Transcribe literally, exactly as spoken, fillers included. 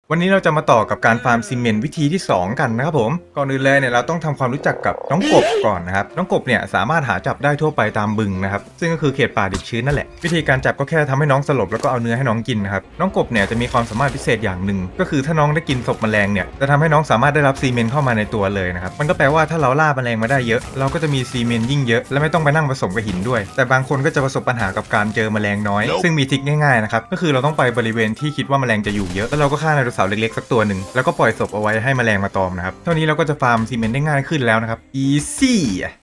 วันนี้เราจะมาต่อกับการฟาร์มซีเมนต์วิธีที่สองกันนะครับผมก่อนอื่นเลยเนี่ยเราต้องทำความรู้จักกับน้องกบก่อนนะครับน้องกบเนี่ยสามารถหาจับได้ทั่วไปตามบึงนะครับซึ่งก็คือเขตป่าดิบชื้นนั่นแหละวิธีการจับก็แค่ทำให้น้องสลบแล้วก็เอาเนื้อให้น้องกินนะครับน้องกบเนี่ยจะมีความสามารถพิเศษอย่างหนึ่งก็คือถ้าน้องได้กินศพแมลงเนี่ยจะทำให้น้องสามารถได้รับซีเมนต์เข้ามาในตัวเลยนะครับมันก็แปลว่าถ้าเราล่าแมลงมาได้เยอะเราก็จะมีซีเมนต์ยิ่งเยอะและไม่ต้องไปนั่งผสมกับหินด้วยแต่บางคนก็จะประสบปัญหากับการเจอแมลงน้อยซึ่งมีทริคง่ายๆนะครับก็คือเราต้องไปบริเวณที่คิดว่าแมลงจะอยู่เยอะแล้วเราก็ฆ่าไดโนเสาร์เล็กๆสักตัวหนึ่งแล้วก็ปล่อยศพเอาไว้ให้แมลงมาตอมนะครับเท่านี้เราก็จะฟาร์มซีเมนต์ได้ง่ายขึ้นแล้วนะครับ easy